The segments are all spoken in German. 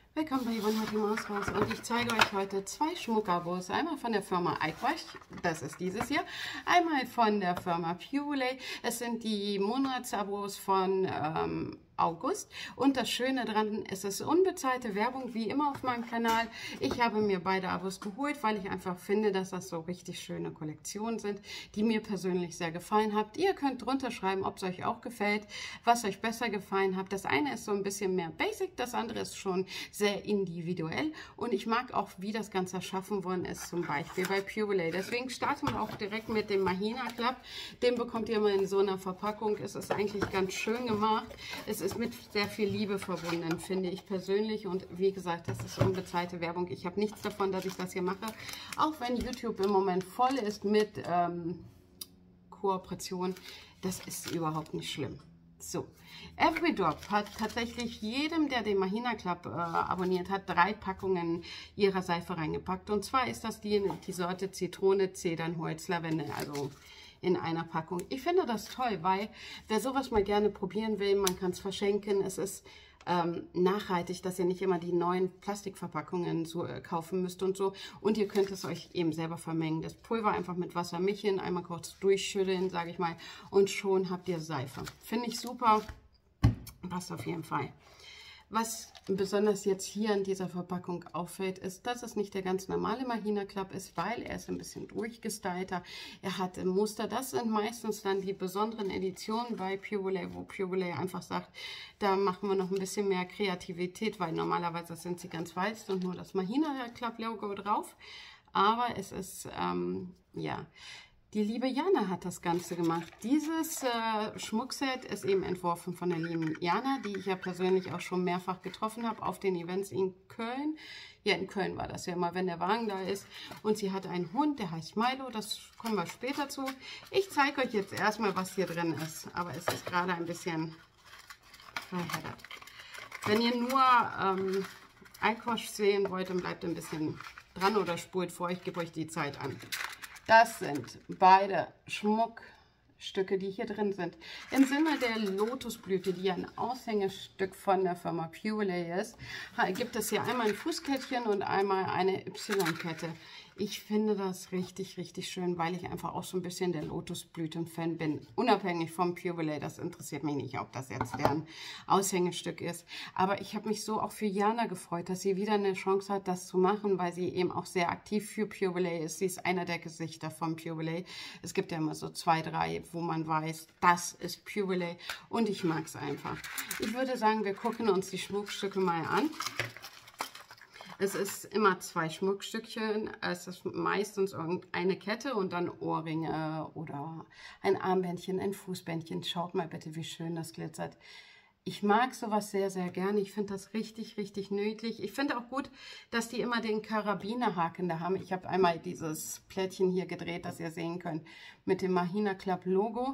Willkommen bei Yvonne mit dem Aushaus und ich zeige euch heute zwei Schmuckabos. Einmal von der Firma Eyewash, das ist dieses hier. Einmal von der Firma Purelay. Es sind die Monatsabos von August. Und das Schöne daran, es ist unbezahlte Werbung, wie immer auf meinem Kanal. Ich habe mir beide Abos geholt, weil ich einfach finde, dass das so richtig schöne Kollektionen sind, die mir persönlich sehr gefallen haben. Ihr könnt drunter schreiben, ob es euch auch gefällt, was euch besser gefallen hat. Das eine ist so ein bisschen mehr basic, das andere ist schon sehr individuell. Und ich mag auch, wie das Ganze erschaffen worden ist, zum Beispiel bei Purelay. Deswegen starten wir auch direkt mit dem Mahina Club. Den bekommt ihr mal in so einer Verpackung. Es ist eigentlich ganz schön gemacht. Es ist mit sehr viel Liebe verbunden, finde ich persönlich. Und wie gesagt, das ist unbezahlte Werbung. Ich habe nichts davon, dass ich das hier mache. Auch wenn YouTube im Moment voll ist mit Kooperation. Das ist überhaupt nicht schlimm. So, Every Drop hat tatsächlich jedem, der den Mahina Club abonniert hat, 3 Packungen ihrer Seife reingepackt. Und zwar ist das die Sorte Zitrone, Zedernholz, Lavendel, also in einer Packung. Ich finde das toll, weil wer sowas mal gerne probieren will, man kann es verschenken. Es ist nachhaltig, dass ihr nicht immer die neuen Plastikverpackungen so, kaufen müsst und so. Und ihr könnt es euch eben selber vermengen. Das Pulver einfach mit Wasser mischen, einmal kurz durchschütteln, sage ich mal, und schon habt ihr Seife. Finde ich super. Passt auf jeden Fall. Was besonders jetzt hier an dieser Verpackung auffällt, ist, dass es nicht der ganz normale Mahina Club ist, weil er ist ein bisschen durchgestylter. Er hat Muster. Das sind meistens dann die besonderen Editionen bei Purelay, wo Purelay einfach sagt, da machen wir noch ein bisschen mehr Kreativität, weil normalerweise sind sie ganz weiß und nur das Mahina Club Logo drauf. Aber es ist, ja... Die liebe Jana hat das Ganze gemacht. Dieses Schmuckset ist eben entworfen von der lieben Jana, die ich ja persönlich auch schon mehrfach getroffen habe auf den Events in Köln. Ja, in Köln war das ja immer, wenn der Wagen da ist. Und sie hat einen Hund, der heißt Milo, das kommen wir später zu. Ich zeige euch jetzt erstmal, was hier drin ist. Aber es ist gerade ein bisschen verheddert. Wenn ihr nur Eyewash sehen wollt, dann bleibt ein bisschen dran oder spult vor. Ich gebe euch die Zeit an. Das sind beide Schmuckstücke, die hier drin sind. Im Sinne der Lotusblüte, die ein Aushängestück von der Firma Purelay ist, gibt es hier einmal ein Fußkettchen und einmal eine Y-Kette. Ich finde das richtig, richtig schön, weil ich einfach auch so ein bisschen der Lotusblüten-Fan bin. Unabhängig vom Purelay, das interessiert mich nicht, ob das jetzt deren Aushängestück ist. Aber ich habe mich so auch für Jana gefreut, dass sie wieder eine Chance hat, das zu machen, weil sie eben auch sehr aktiv für Purelay ist. Sie ist einer der Gesichter von Purelay. Es gibt ja immer so 2, 3, wo man weiß, das ist Purelay und ich mag es einfach. Ich würde sagen, wir gucken uns die Schmuckstücke mal an. Es ist immer 2 Schmuckstückchen, es ist meistens irgendeine Kette und dann Ohrringe oder ein Armbändchen, ein Fußbändchen. Schaut mal bitte, wie schön das glitzert. Ich mag sowas sehr, sehr gerne. Ich finde das richtig, richtig niedlich. Ich finde auch gut, dass die immer den Karabinerhaken da haben. Ich habe einmal dieses Plättchen hier gedreht, das ihr sehen könnt, mit dem Mahina Club Logo.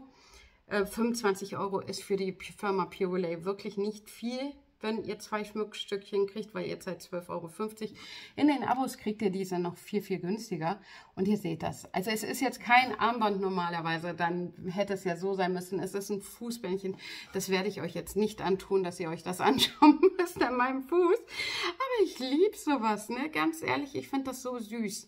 25 € ist für die Firma Purelay wirklich nicht viel, wenn ihr 2 Schmuckstückchen kriegt, weil ihr zahlt 12,50 €. In den Abos kriegt ihr diese noch viel, viel günstiger. Und ihr seht das. Also es ist jetzt kein Armband normalerweise, dann hätte es ja so sein müssen. Es ist ein Fußbändchen. Das werde ich euch jetzt nicht antun, dass ihr euch das anschauen müsst an meinem Fuß. Aber ich liebe sowas, ne? Ganz ehrlich, ich finde das so süß.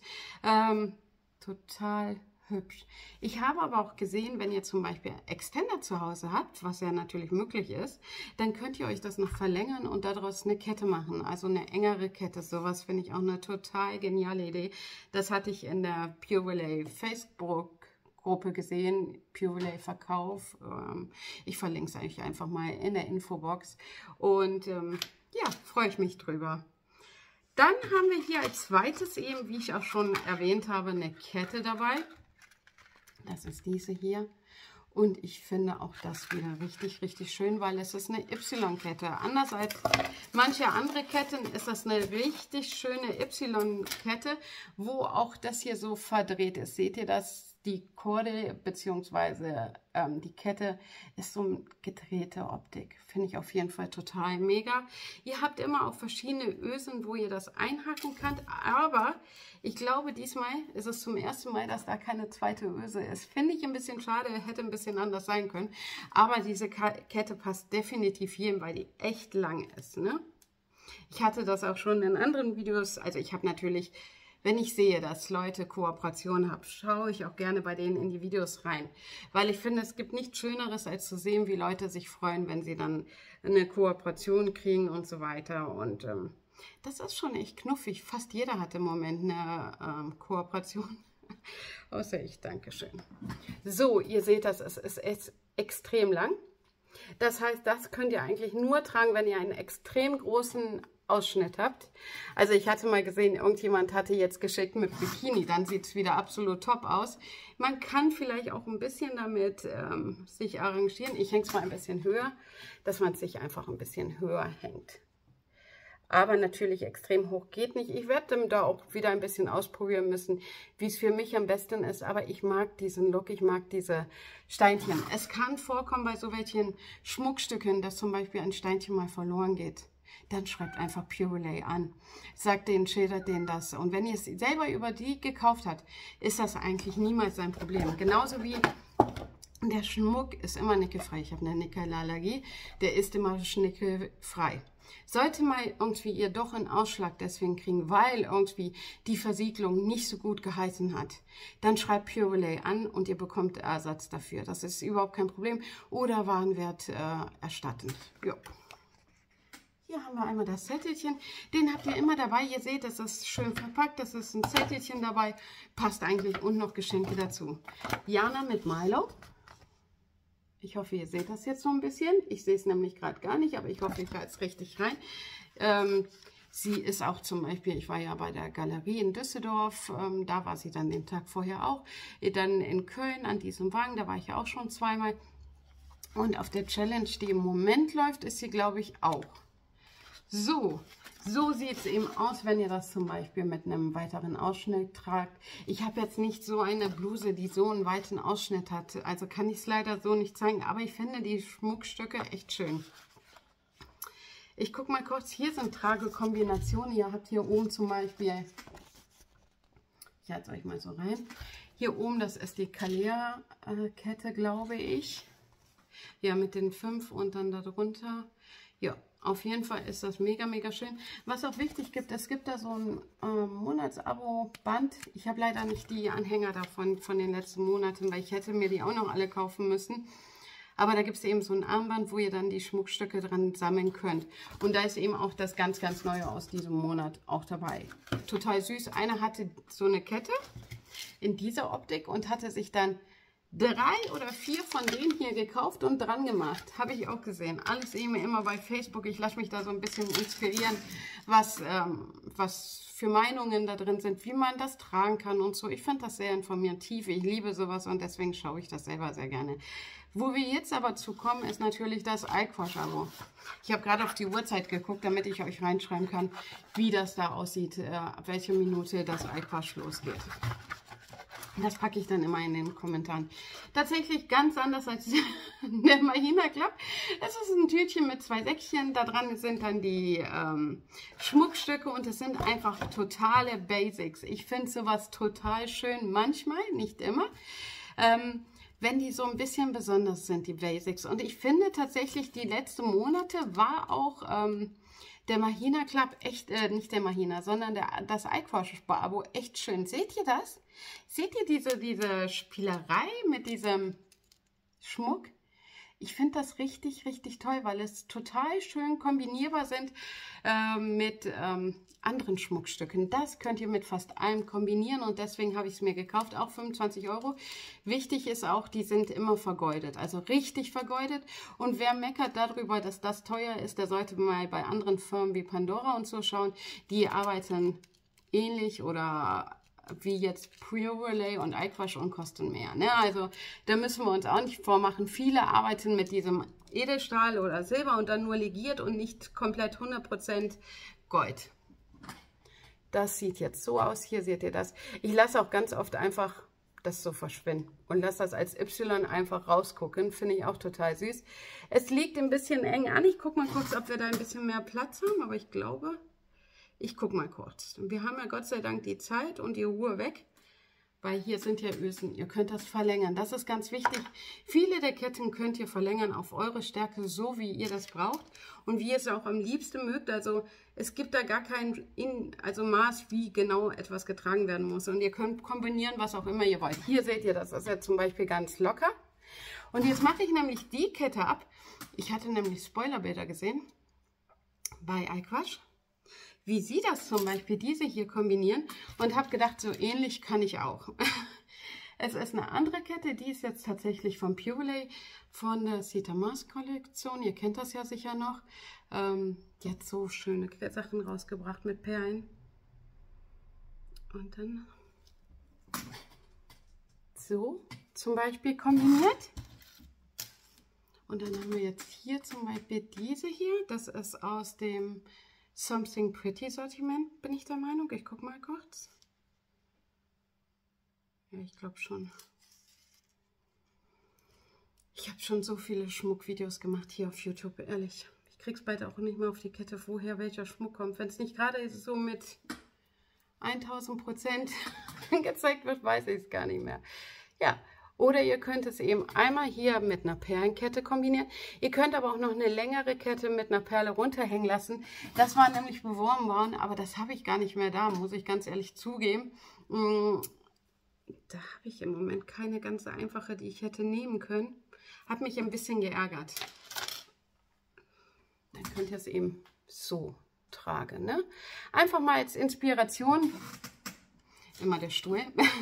Total hübsch. Ich habe aber auch gesehen, wenn ihr zum Beispiel Extender zu Hause habt, was ja natürlich möglich ist, dann könnt ihr euch das noch verlängern und daraus eine Kette machen, also eine engere Kette. Sowas finde ich auch eine total geniale Idee. Das hatte ich in der Purelay Facebook-Gruppe gesehen, Purelay Verkauf. Ich verlinke es euch einfach mal in der Infobox und ja, freue ich mich drüber. Dann haben wir hier als zweites eben, wie ich auch schon erwähnt habe, eine Kette dabei. Das ist diese hier. Und ich finde auch das wieder richtig, richtig schön, weil es ist eine Y-Kette. Anders als manche andere Ketten ist das eine richtig schöne Y-Kette, wo auch das hier so verdreht ist. Seht ihr das? Die Kordel bzw. die Kette ist so eine gedrehte Optik. Finde ich auf jeden Fall total mega. Ihr habt immer auch verschiedene Ösen, wo ihr das einhaken könnt. Aber ich glaube, diesmal ist es zum ersten Mal, dass da keine zweite Öse ist. Finde ich ein bisschen schade, hätte ein bisschen anders sein können. Aber diese Kette passt definitiv hier, weil die echt lang ist, ne? Ich hatte das auch schon in anderen Videos. Also ich habe natürlich, wenn ich sehe, dass Leute Kooperationen haben, schaue ich auch gerne bei denen in die Videos rein. Weil ich finde, es gibt nichts Schöneres, als zu sehen, wie Leute sich freuen, wenn sie dann eine Kooperation kriegen und so weiter. Und das ist schon echt knuffig. Fast jeder hat im Moment eine Kooperation. Außer ich, Dankeschön. So, ihr seht das, es ist extrem lang. Das heißt, das könnt ihr eigentlich nur tragen, wenn ihr einen extrem großen Ausschnitt habt. Also ich hatte mal gesehen, irgendjemand hatte jetzt geschickt mit Bikini, dann sieht es wieder absolut top aus. Man kann vielleicht auch ein bisschen damit sich arrangieren. Ich hänge es mal ein bisschen höher, dass man es sich einfach ein bisschen höher hängt. Aber natürlich extrem hoch geht nicht. Ich werde da auch wieder ein bisschen ausprobieren müssen, wie es für mich am besten ist. Aber ich mag diesen Look, ich mag diese Steinchen. Es kann vorkommen bei so welchen Schmuckstücken, dass zum Beispiel ein Steinchen mal verloren geht. Dann schreibt einfach Purelay an. Sagt denen, schildert denen das. Und wenn ihr es selber über die gekauft habt, ist das eigentlich niemals ein Problem. Genauso wie der Schmuck ist immer nickelfrei. Ich habe eine Nickelallergie. Der ist immer nickelfrei. Sollte mal irgendwie ihr doch einen Ausschlag deswegen kriegen, weil irgendwie die Versiegelung nicht so gut geheißen hat, dann schreibt Purelay an und ihr bekommt Ersatz dafür. Das ist überhaupt kein Problem. Oder Warenwert erstatten. Ja. Hier haben wir einmal das Zettelchen. Den habt ihr immer dabei. Ihr seht, das ist schön verpackt. Das ist ein Zettelchen dabei. Passt eigentlich und noch Geschenke dazu. Jana mit Milo. Ich hoffe, ihr seht das jetzt so ein bisschen. Ich sehe es nämlich gerade gar nicht, aber ich hoffe, ich halte es richtig rein. Sie ist auch zum Beispiel, ich war ja bei der Galerie in Düsseldorf, da war sie dann den Tag vorher auch. Dann in Köln an diesem Wagen, da war ich ja auch schon zweimal. Und auf der Challenge, die im Moment läuft, ist sie, glaube ich, auch. So sieht es eben aus, wenn ihr das zum Beispiel mit einem weiteren Ausschnitt tragt. Ich habe jetzt nicht so eine Bluse, die so einen weiten Ausschnitt hat. Also kann ich es leider so nicht zeigen. Aber ich finde die Schmuckstücke echt schön. Ich gucke mal kurz. Hier sind Tragekombinationen. Ihr habt hier oben zum Beispiel, ich halte es euch mal so rein. Hier oben, das ist die Kalea-Kette, glaube ich. Ja, mit den 5 und dann darunter. Ja. Auf jeden Fall ist das mega, mega schön. Was auch wichtig gibt, es gibt da so ein Monatsabo-Band. Ich habe leider nicht die Anhänger davon von den letzten Monaten, weil ich hätte mir die auch noch alle kaufen müssen. Aber da gibt es eben so ein Armband, wo ihr dann die Schmuckstücke dran sammeln könnt. Und da ist eben auch das ganz, ganz Neue aus diesem Monat auch dabei. Total süß. Einer hatte so eine Kette in dieser Optik und hatte sich dann 3 oder 4 von denen hier gekauft und dran gemacht. Habe ich auch gesehen. Alles eben immer bei Facebook. Ich lasse mich da so ein bisschen inspirieren, was für Meinungen da drin sind, wie man das tragen kann und so. Ich finde das sehr informativ. Ich liebe sowas und deswegen schaue ich das selber sehr gerne. Wo wir jetzt aber zu kommen, ist natürlich das iQuash-Abo. Ich habe gerade auf die Uhrzeit geguckt, damit ich euch reinschreiben kann, wie das da aussieht, ab welcher Minute das iQuash losgeht. Das packe ich dann immer in den Kommentaren. Tatsächlich ganz anders als der Mahina Club. Es ist ein Tütchen mit 2 Säckchen. Da dran sind dann die Schmuckstücke und es sind einfach totale Basics. Ich finde sowas total schön, manchmal, nicht immer. Wenn die so ein bisschen besonders sind, die Basics. Und ich finde tatsächlich, die letzten Monate war auch der Mahina Club echt, nicht der Mahina, sondern das iQuash-Abo echt schön. Seht ihr das? Seht ihr diese Spielerei mit diesem Schmuck? Ich finde das richtig, richtig toll, weil es total schön kombinierbar sind mit anderen Schmuckstücken. Das könnt ihr mit fast allem kombinieren und deswegen habe ich es mir gekauft, auch 25 €. Wichtig ist auch, die sind immer vergoldet, also richtig vergoldet. Und wer meckert darüber, dass das teuer ist, der sollte mal bei anderen Firmen wie Pandora und so schauen. Die arbeiten ähnlich oder wie jetzt Purelay und iQuash und kosten mehr. Ne? Also da müssen wir uns auch nicht vormachen. Viele arbeiten mit diesem Edelstahl oder Silber und dann nur legiert und nicht komplett 100% Gold. Das sieht jetzt so aus. Hier seht ihr das. Ich lasse auch ganz oft einfach das so verschwinden und lasse das als Y einfach rausgucken. Finde ich auch total süß. Es liegt ein bisschen eng an. Ich gucke mal kurz, ob wir da ein bisschen mehr Platz haben, aber ich glaube... Ich gucke mal kurz. Wir haben ja Gott sei Dank die Zeit und die Ruhe weg. Weil hier sind ja Ösen. Ihr könnt das verlängern. Das ist ganz wichtig. Viele der Ketten könnt ihr verlängern auf eure Stärke, so wie ihr das braucht und wie ihr es auch am liebsten mögt. Also es gibt da gar kein Maß, wie genau etwas getragen werden muss. Und ihr könnt kombinieren, was auch immer ihr wollt. Hier seht ihr, das ist ja zum Beispiel ganz locker. Und jetzt mache ich nämlich die Kette ab. Ich hatte nämlich Spoilerbilder gesehen bei iQuash, wie sie das zum Beispiel, diese hier kombinieren, und habe gedacht, so ähnlich kann ich auch. Es ist eine andere Kette, die ist jetzt tatsächlich von Purelay, von der Sita Mars Kollektion. Ihr kennt das ja sicher noch. Die hat so schöne Sachen rausgebracht mit Perlen. Und dann so zum Beispiel kombiniert. Und dann haben wir jetzt hier zum Beispiel diese hier. Das ist aus dem Something Pretty Sortiment, bin ich der Meinung. Ich gucke mal kurz. Ja, ich glaube schon. Ich habe schon so viele Schmuckvideos gemacht hier auf YouTube, ehrlich. Ich krieg's bald auch nicht mehr auf die Kette, woher welcher Schmuck kommt. Wenn es nicht gerade so mit 1000% gezeigt wird, weiß ich es gar nicht mehr. Ja. Oder ihr könnt es eben einmal hier mit einer Perlenkette kombinieren. Ihr könnt aber auch noch eine längere Kette mit einer Perle runterhängen lassen. Das war nämlich beworben worden, aber das habe ich gar nicht mehr da, muss ich ganz ehrlich zugeben. Da habe ich im Moment keine ganz einfache, die ich hätte nehmen können. Hat mich ein bisschen geärgert. Dann könnt ihr es eben so tragen, ne? Einfach mal als Inspiration. Immer der Stuhl.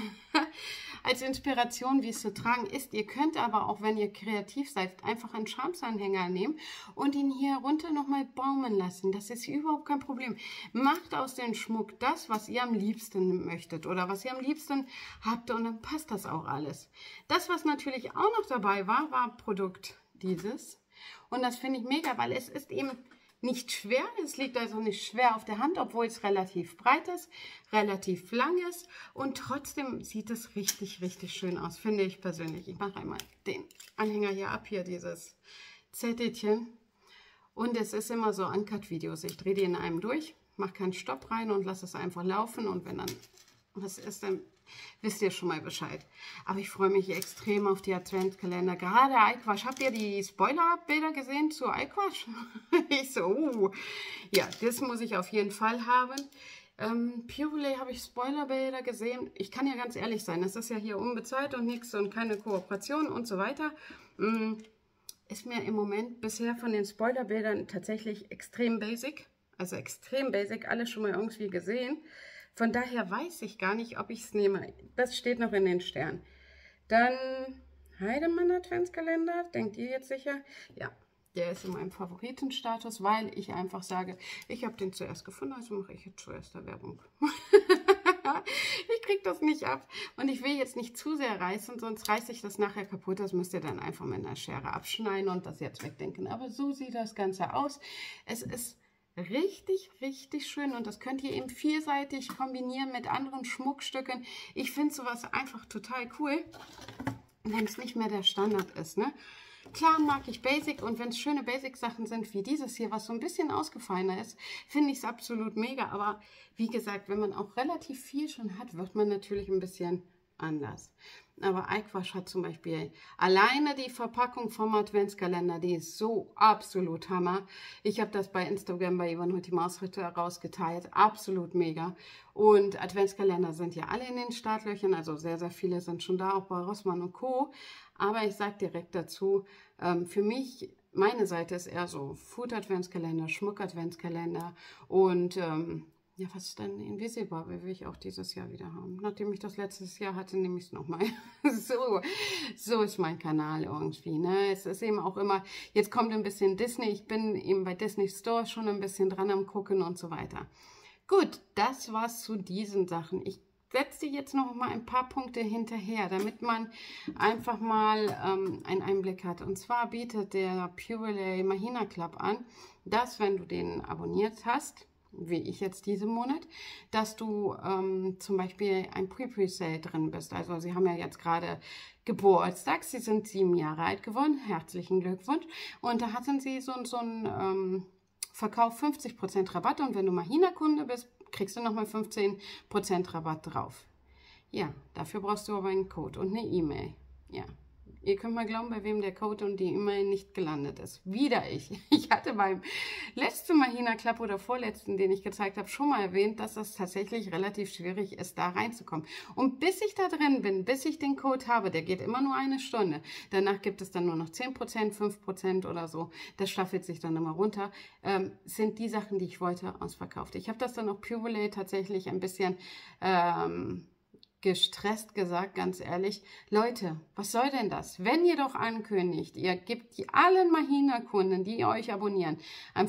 Als Inspiration, wie es zu tragen ist. Ihr könnt aber auch, wenn ihr kreativ seid, einfach einen Charmsanhänger nehmen und ihn hier runter nochmal baumeln lassen. Das ist überhaupt kein Problem. Macht aus dem Schmuck das, was ihr am liebsten möchtet oder was ihr am liebsten habt, und dann passt das auch alles. Das, was natürlich auch noch dabei war, war Produkt dieses. Und das finde ich mega, weil es ist eben nicht schwer, es liegt also nicht schwer auf der Hand, obwohl es relativ breit ist, relativ lang ist, und trotzdem sieht es richtig, richtig schön aus, finde ich persönlich. Ich mache einmal den Anhänger hier ab, hier dieses Zettelchen, und es ist immer so Uncut-Videos. Ich drehe die in einem durch, mache keinen Stopp rein und lasse es einfach laufen, und wenn dann was ist, dann wisst ihr schon mal Bescheid. Aber ich freue mich extrem auf die Adventskalender. Gerade iQuash. Habt ihr die Spoilerbilder gesehen zu iQuash? Ich so, ja, das muss ich auf jeden Fall haben. Purelay habe ich Spoilerbilder gesehen. Ich kann ja ganz ehrlich sein, es ist ja hier unbezahlt und nichts und keine Kooperation und so weiter. Ist mir im Moment bisher von den Spoilerbildern tatsächlich extrem basic. Also extrem basic, alles schon mal irgendwie gesehen. Von daher weiß ich gar nicht, ob ich es nehme. Das steht noch in den Sternen. Dann Heidemann Adventskalender. Denkt ihr jetzt sicher? Ja, der ist in meinem Favoritenstatus, weil ich einfach sage, ich habe den zuerst gefunden, also mache ich jetzt zuerst der Werbung. Ich kriege das nicht ab. Und ich will jetzt nicht zu sehr reißen, sonst reiße ich das nachher kaputt. Das müsst ihr dann einfach mit einer Schere abschneiden und das jetzt wegdenken. Aber so sieht das Ganze aus. Es ist richtig, richtig schön, und das könnt ihr eben vielseitig kombinieren mit anderen Schmuckstücken. Ich finde sowas einfach total cool, wenn es nicht mehr der Standard ist, ne? Klar mag ich Basic, und wenn es schöne Basic-Sachen sind wie dieses hier, was so ein bisschen ausgefallener ist, finde ich es absolut mega. Aber wie gesagt, wenn man auch relativ viel schon hat, wird man natürlich ein bisschen anders. Aber iQuash hat zum Beispiel alleine die Verpackung vom Adventskalender, die ist so absolut Hammer. Ich habe das bei Instagram bei Yvonne Hutti Mausritter rausgeteilt, absolut mega. Und Adventskalender sind ja alle in den Startlöchern, also sehr, sehr viele sind schon da, auch bei Rossmann und Co. Aber ich sage direkt dazu, für mich, meine Seite ist eher so Food-Adventskalender, Schmuck-Adventskalender und ja, was ist denn Invisible? Will ich auch dieses Jahr wieder haben. Nachdem ich das letztes Jahr hatte, nehme ich es nochmal. So ist mein Kanal irgendwie. Ne? Es ist eben auch immer, jetzt kommt ein bisschen Disney. Ich bin eben bei Disney Store schon ein bisschen dran am Gucken und so weiter. Gut, das war's zu diesen Sachen. Ich setze jetzt noch mal ein paar Punkte hinterher, damit man einfach mal einen Einblick hat. Und zwar bietet der Purelay Mahina Club an, dass, wenn du den abonniert hast, wie ich jetzt diesen Monat, dass du zum Beispiel ein Pre-Sale drin bist. Also sie haben ja jetzt gerade Geburtstag, sie sind 7 Jahre alt geworden, herzlichen Glückwunsch. Und da hatten sie so einen Verkauf 50% Rabatt, und wenn du Mahina-Kunde bist, kriegst du nochmal 15% Rabatt drauf. Ja, dafür brauchst du aber einen Code und eine E-Mail. Ja. Ihr könnt mal glauben, bei wem der Code und die E-Mail nicht gelandet ist. Wieder ich. Ich hatte beim letzten Mahina Club oder vorletzten, den ich gezeigt habe, schon mal erwähnt, dass es tatsächlich relativ schwierig ist, da reinzukommen. Und bis ich da drin bin, bis ich den Code habe, der geht immer nur eine Stunde. Danach gibt es dann nur noch 10%, 5% oder so. Das staffelt sich dann immer runter. Sind die Sachen, die ich wollte, ausverkauft. Ich habe das dann auf Purelay tatsächlich ein bisschen gestresst gesagt, ganz ehrlich, Leute, was soll denn das? Wenn ihr doch ankündigt, ihr gebt allen Mahina-Kunden, die euch abonnieren, einen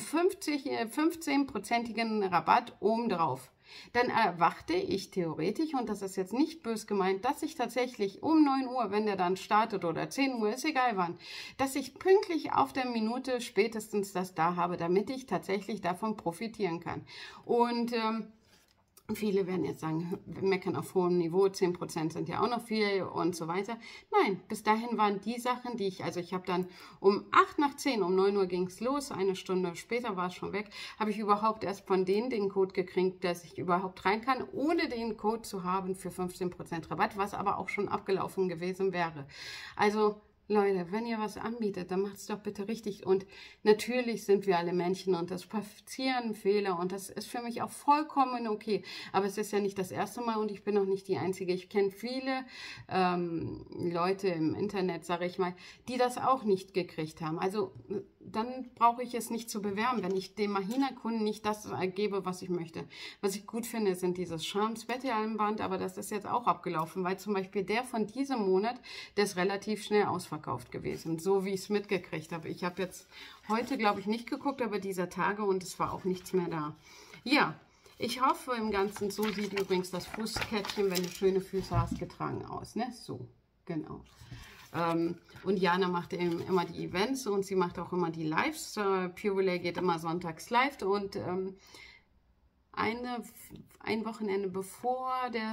15%igen Rabatt obendrauf, dann erwarte ich theoretisch, und das ist jetzt nicht bös gemeint, dass ich tatsächlich um 9 Uhr, wenn der dann startet, oder 10 Uhr, ist egal wann, dass ich pünktlich auf der Minute spätestens das da habe, damit ich tatsächlich davon profitieren kann. Und viele werden jetzt sagen, wir meckern auf hohem Niveau, 10% sind ja auch noch viel und so weiter. Nein, bis dahin waren die Sachen, die ich habe dann um 8 nach 10, um 9 Uhr ging es los, eine Stunde später war es schon weg, habe ich überhaupt erst von denen den Code gekriegt, dass ich überhaupt rein kann, ohne den Code zu haben für 15% Rabatt, was aber auch schon abgelaufen gewesen wäre. Also Leute, wenn ihr was anbietet, dann macht es doch bitte richtig. Und natürlich sind wir alle Menschen und das passieren Fehler und das ist für mich auch vollkommen okay. Aber es ist ja nicht das erste Mal und ich bin auch nicht die Einzige. Ich kenne viele Leute im Internet, sage ich mal, die das auch nicht gekriegt haben. Also dann brauche ich es nicht zu bewerben, wenn ich dem Mahina-Kunden nicht das gebe, was ich möchte. Was ich gut finde, sind dieses Charms-Wette-Armband, aber das ist jetzt auch abgelaufen, weil zum Beispiel der von diesem Monat, der ist relativ schnell ausverkauft gewesen, so wie ich es mitgekriegt habe. Ich habe jetzt heute, glaube ich, nicht geguckt, aber dieser Tage und es war auch nichts mehr da. Ja, ich hoffe im Ganzen, so sieht übrigens das Fußkettchen, wenn du schöne Füße hast, getragen aus, ne? So, genau. Und Jana macht eben immer die Events und sie macht auch immer die Lives. Purelay geht immer sonntags live und ein Wochenende bevor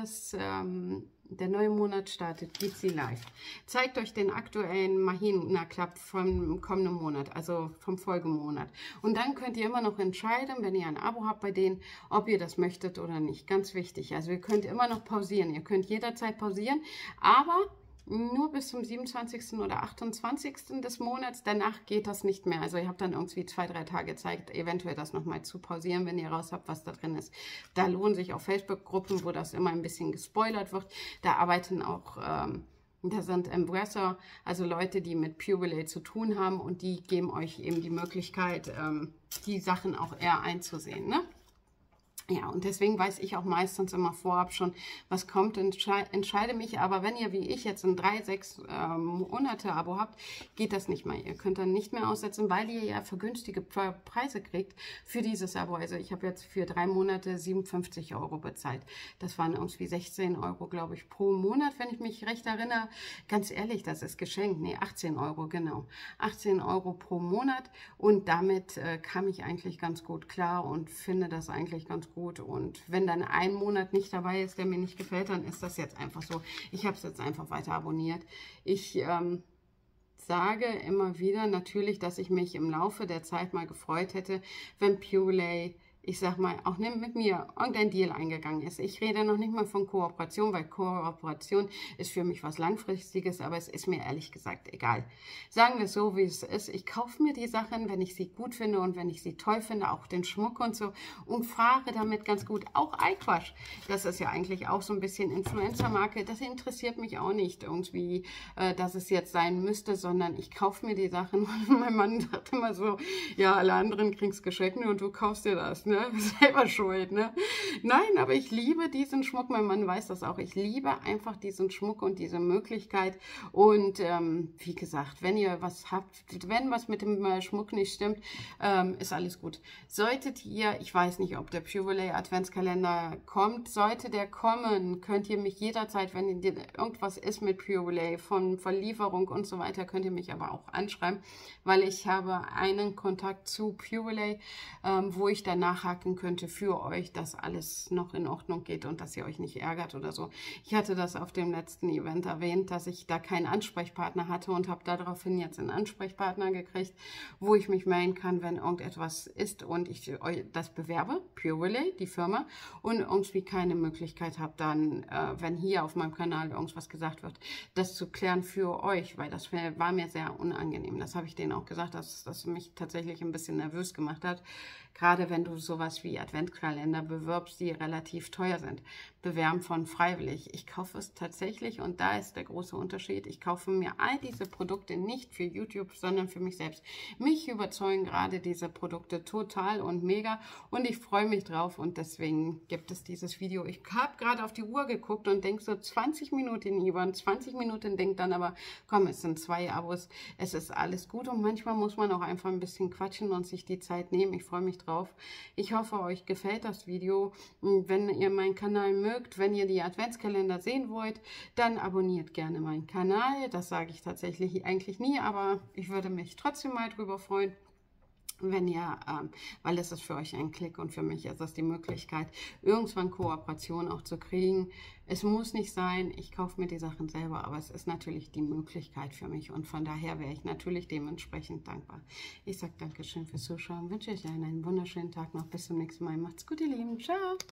der neue Monat startet, geht sie live. Zeigt euch den aktuellen Mahina Club vom kommenden Monat, also vom Folgemonat. Und dann könnt ihr immer noch entscheiden, wenn ihr ein Abo habt bei denen, ob ihr das möchtet oder nicht. Ganz wichtig. Also ihr könnt immer noch pausieren. Ihr könnt jederzeit pausieren, aber nur bis zum 27. oder 28. des Monats. Danach geht das nicht mehr. Also ihr habt dann irgendwie 2-3 Tage Zeit, eventuell das nochmal zu pausieren, wenn ihr raus habt, was da drin ist. Da lohnen sich auch Facebook-Gruppen, wo das immer ein bisschen gespoilert wird. Da arbeiten auch, da sind Embracer, also Leute, die mit Purelay zu tun haben und die geben euch eben die Möglichkeit, die Sachen auch eher einzusehen, ne? Ja, und deswegen weiß ich auch meistens immer vorab schon, was kommt, entscheide mich. Aber wenn ihr, wie ich, jetzt ein 3-6 Monate Abo habt, geht das nicht mehr. Ihr könnt dann nicht mehr aussetzen, weil ihr ja vergünstige Preise kriegt für dieses Abo. Also ich habe jetzt für 3 Monate 57 € bezahlt. Das waren irgendwie 16 €, glaube ich, pro Monat, wenn ich mich recht erinnere. Ganz ehrlich, das ist geschenkt. Nee, 18 €, genau. 18 € pro Monat und damit kam ich eigentlich ganz gut klar und finde das eigentlich ganz gut. Und wenn dann ein Monat nicht dabei ist, der mir nicht gefällt, dann ist das jetzt einfach so. Ich habe es jetzt einfach weiter abonniert. Ich sage immer wieder natürlich, dass ich mich im Laufe der Zeit mal gefreut hätte, wenn Purelay, ich sag mal, auch mit mir irgendein Deal eingegangen ist. Ich rede noch nicht mal von Kooperation, weil Kooperation ist für mich was Langfristiges, aber es ist mir ehrlich gesagt egal. Sagen wir es so, wie es ist. Ich kaufe mir die Sachen, wenn ich sie gut finde und wenn ich sie toll finde, auch den Schmuck und so, und fahre damit ganz gut. Auch Eyequash, das ist ja eigentlich auch so ein bisschen Influencer-Marke, das interessiert mich auch nicht irgendwie, dass es jetzt sein müsste, sondern ich kaufe mir die Sachen und mein Mann sagt immer so, ja, alle anderen kriegen es geschenkt und du kaufst dir das, ne? Selber schuld, ne? Nein, aber ich liebe diesen Schmuck, mein Mann weiß das auch. Ich liebe einfach diesen Schmuck und diese Möglichkeit. Und wie gesagt, wenn ihr was habt, wenn was mit dem Schmuck nicht stimmt, ist alles gut. Solltet ihr, ich weiß nicht, ob der Purelay Adventskalender kommt, sollte der kommen, könnt ihr mich jederzeit, wenn irgendwas ist mit Purelay, von Verlieferung und so weiter, könnt ihr mich aber auch anschreiben, weil ich habe einen Kontakt zu Purelay, wo ich danach haken könnte für euch, dass alles alles noch in Ordnung geht und dass ihr euch nicht ärgert oder so. Ich hatte das auf dem letzten Event erwähnt, dass ich da keinen Ansprechpartner hatte und habe daraufhin jetzt einen Ansprechpartner gekriegt, wo ich mich melden kann, wenn irgendetwas ist und ich das bewerbe, Pure Relay, die Firma, und irgendwie keine Möglichkeit habe, dann, wenn hier auf meinem Kanal irgendwas gesagt wird, das zu klären für euch, weil das war mir sehr unangenehm. Das habe ich denen auch gesagt, dass das mich tatsächlich ein bisschen nervös gemacht hat. Gerade wenn du sowas wie Adventskalender bewirbst, die relativ teuer sind. Bewerben von freiwillig. Ich kaufe es tatsächlich und da ist der große Unterschied. Ich kaufe mir all diese Produkte nicht für YouTube, sondern für mich selbst. Mich überzeugen gerade diese Produkte total und mega und ich freue mich drauf und deswegen gibt es dieses Video. Ich habe gerade auf die Uhr geguckt und denke so 20 Minuten über 20 Minuten, denke dann aber, komm, es sind 2 Abos, es ist alles gut und manchmal muss man auch einfach ein bisschen quatschen und sich die Zeit nehmen. Ich freue mich drauf. Ich hoffe, euch gefällt das Video. Wenn ihr meinen Kanal mögt, wenn ihr die Adventskalender sehen wollt, dann abonniert gerne meinen Kanal. Das sage ich tatsächlich eigentlich nie, aber ich würde mich trotzdem mal drüber freuen, wenn ihr, weil es ist für euch ein Klick und für mich ist das die Möglichkeit, irgendwann Kooperation auch zu kriegen. Es muss nicht sein, ich kaufe mir die Sachen selber, aber es ist natürlich die Möglichkeit für mich und von daher wäre ich natürlich dementsprechend dankbar. Ich sage Dankeschön fürs Zuschauen, wünsche euch einen wunderschönen Tag noch, bis zum nächsten Mal. Macht's gut, ihr Lieben, ciao!